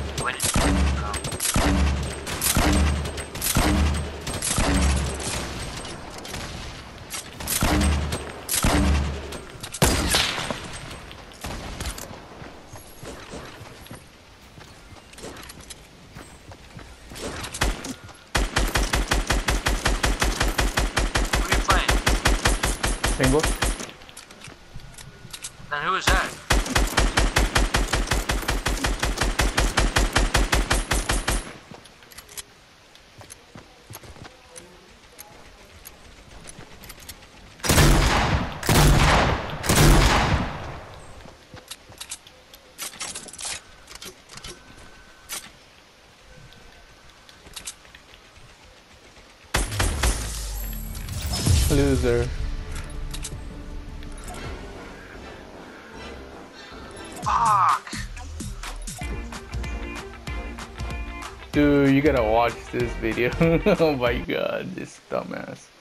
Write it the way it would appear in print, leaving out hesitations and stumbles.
Wait. Who are you playing? Bingo. Then who is that? Loser. Fuck! Dude, you gotta watch this video. Oh my god, this dumbass.